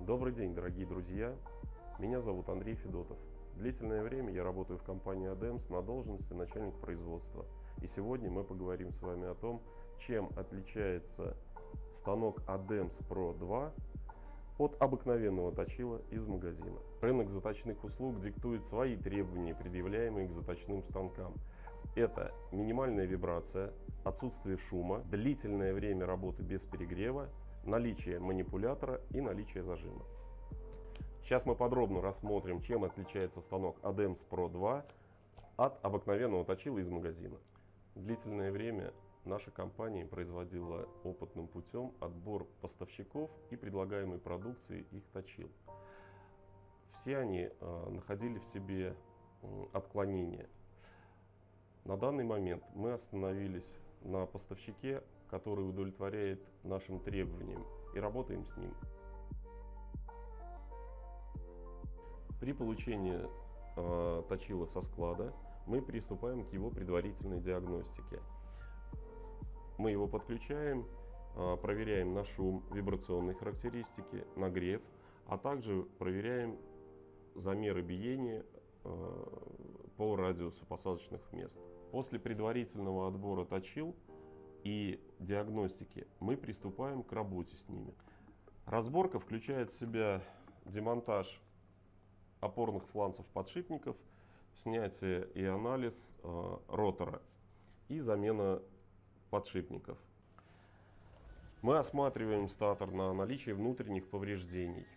Добрый день, дорогие друзья! Меня зовут Андрей Федотов. Длительное время я работаю в компании ADEMS на должности начальник производства. И сегодня мы поговорим с вами о том, чем отличается станок ADEMS Pro 2 от обыкновенного точила из магазина. Рынок заточных услуг диктует свои требования, предъявляемые к заточным станкам. Это минимальная вибрация, отсутствие шума, длительное время работы без перегрева, наличие манипулятора и наличие зажима. Сейчас мы подробно рассмотрим, чем отличается станок ADEMS Pro 2 от обыкновенного точила из магазина. Длительное время наша компания производила опытным путем отбор поставщиков и предлагаемой продукции их точил. Все они находили в себе отклонения. На данный момент мы остановились на поставщике, который удовлетворяет нашим требованиям, и работаем с ним. При получении точила со склада мы приступаем к его предварительной диагностике. Мы его подключаем, проверяем на шум, вибрационные характеристики, нагрев, а также проверяем замеры биения по радиусу посадочных мест. После предварительного отбора точил и диагностики мы приступаем к работе с ними. Разборка включает в себя демонтаж опорных фланцев подшипников, снятие и анализ ротора и замена подшипников. Мы осматриваем статор на наличие внутренних повреждений.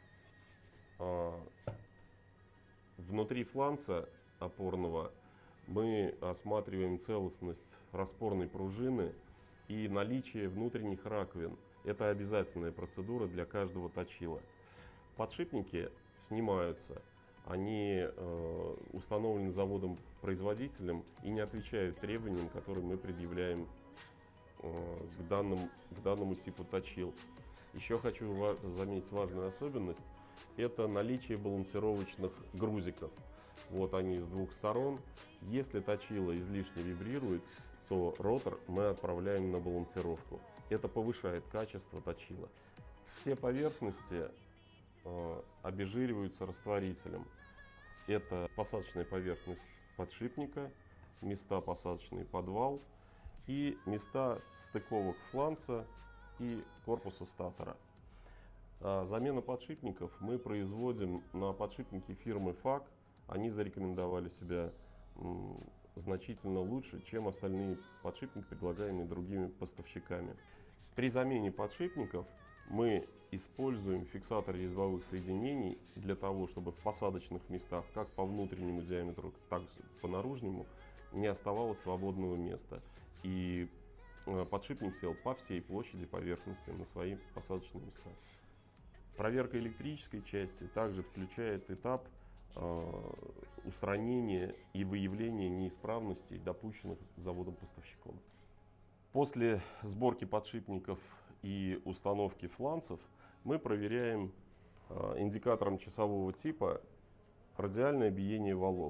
Внутри фланца опорного мы осматриваем целостность распорной пружины и наличие внутренних раковин. Это обязательная процедура для каждого точила. Подшипники снимаются, они установлены заводом-производителем и не отвечают требованиям, которые мы предъявляем к данному типу точил. Еще хочу заметить важную особенность. Это наличие балансировочных грузиков. Вот они с двух сторон. Если точило излишне вибрирует, то ротор мы отправляем на балансировку. Это повышает качество точила. Все поверхности обезжириваются растворителем. Это посадочная поверхность подшипника, места посадочный подвал и места стыковок фланца и корпуса статора. Замена подшипников мы производим на подшипники фирмы FAK. Они зарекомендовали себя значительно лучше, чем остальные подшипники, предлагаемые другими поставщиками. При замене подшипников мы используем фиксатор резьбовых соединений для того, чтобы в посадочных местах, как по внутреннему диаметру, так и по наружнему, не оставалось свободного места. И подшипник сел по всей площади поверхности на свои посадочные места. Проверка электрической части также включает этап устранения и выявления неисправностей, допущенных заводом-поставщиком. После сборки подшипников и установки фланцев мы проверяем индикатором часового типа радиальное биение валов.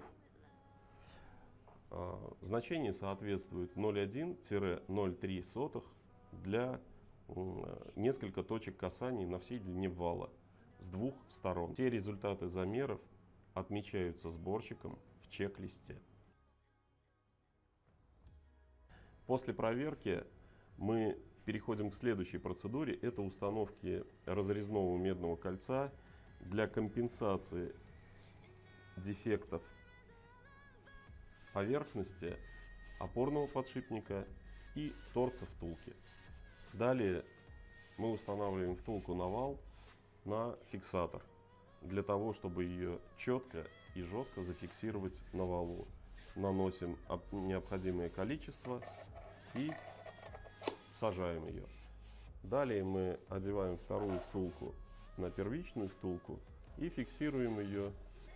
Значение соответствует 0,1-0,3 для несколько точек касаний на всей длине вала с двух сторон. Все результаты замеров отмечаются сборщиком в чек-листе. После проверки мы переходим к следующей процедуре. Это установки разрезного медного кольца для компенсации дефектов поверхности опорного подшипника и торца втулки. Далее мы устанавливаем втулку на вал на фиксатор, для того, чтобы ее четко и жестко зафиксировать на валу. Наносим необходимое количество и сажаем ее. Далее мы одеваем вторую втулку на первичную втулку и фиксируем ее.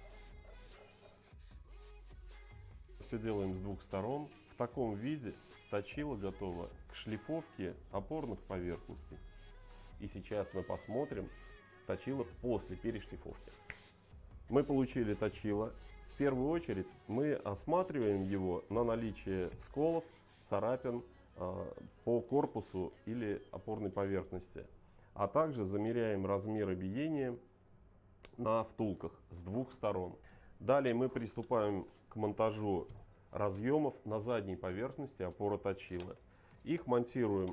Все делаем с двух сторон. В таком виде точило готово к шлифовке опорных поверхностей. И сейчас мы посмотрим точило после перешлифовки. Мы получили точило. В первую очередь мы осматриваем его на наличие сколов, царапин по корпусу или опорной поверхности. а также замеряем размеры биения на втулках с двух сторон. Далее мы приступаем к монтажу разъемов на задней поверхности опоры точила. Их монтируем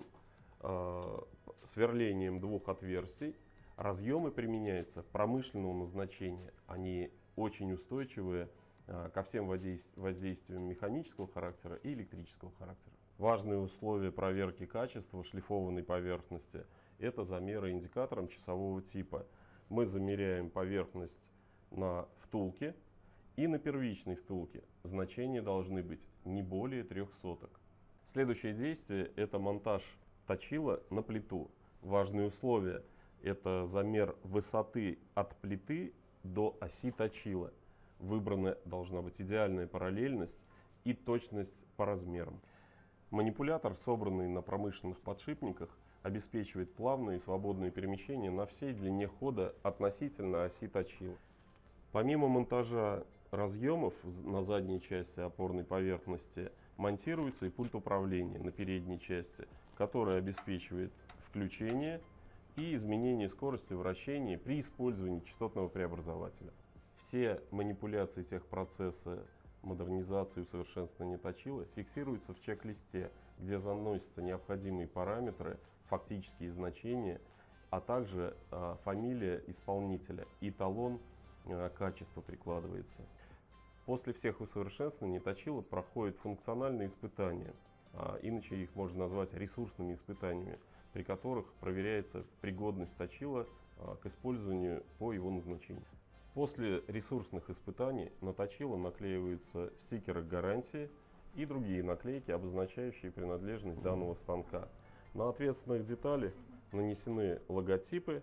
сверлением двух отверстий. Разъемы применяются промышленного назначения. Они очень устойчивые ко всем воздействиям механического характера и электрического характера. Важные условия проверки качества шлифованной поверхности – это замеры индикатором часового типа. Мы замеряем поверхность на втулке и на первичной втулке. Значения должны быть не более 3 соток. Следующее действие – это монтаж точила на плиту. Важные условия – это замер высоты от плиты до оси точила. Выбрана должна быть идеальная параллельность и точность по размерам. Манипулятор, собранный на промышленных подшипниках, обеспечивает плавное и свободное перемещение на всей длине хода относительно оси точила. Помимо монтажа разъемов на задней части опорной поверхности монтируется и пульт управления на передней части, который обеспечивает включение и изменение скорости вращения при использовании частотного преобразователя. Все манипуляции техпроцесса модернизации и усовершенствования точила фиксируются в чек-листе, где заносятся необходимые параметры, фактические значения, а также фамилия исполнителя и талон качества прикладывается. После всех усовершенствований точила проходит функциональные испытания, иначе их можно назвать ресурсными испытаниями, при которых проверяется пригодность точила к использованию по его назначению. После ресурсных испытаний на точило наклеиваются стикеры гарантии и другие наклейки, обозначающие принадлежность данного станка. На ответственных деталях нанесены логотипы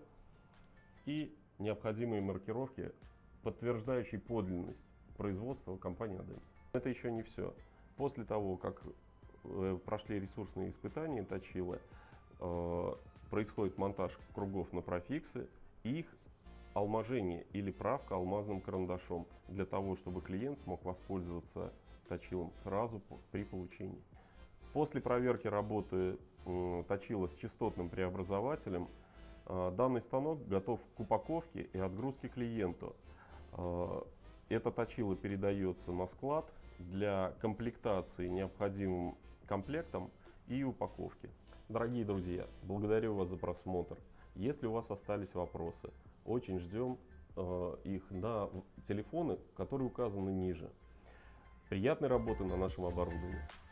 и необходимые маркировки, подтверждающие подлинность производства компании ADEMS. Это еще не все. После того, как прошли ресурсные испытания точила, происходит монтаж кругов на профиксы и их алмажение или правка алмазным карандашом для того, чтобы клиент смог воспользоваться точилом сразу при получении. После проверки работы точила с частотным преобразователем данный станок готов к упаковке и отгрузке клиенту. Это точило передается на склад для комплектации необходимым комплектом и упаковки. Дорогие друзья, благодарю вас за просмотр. Если у вас остались вопросы, очень ждем их на телефоны, которые указаны ниже. Приятной работы на нашем оборудовании.